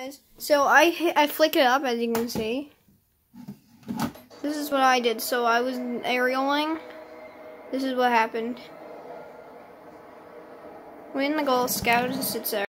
guys. So I flick it up, as you can see. This is what I did. So I was aerialing. This is what happened. When the Girl Scout just sits there.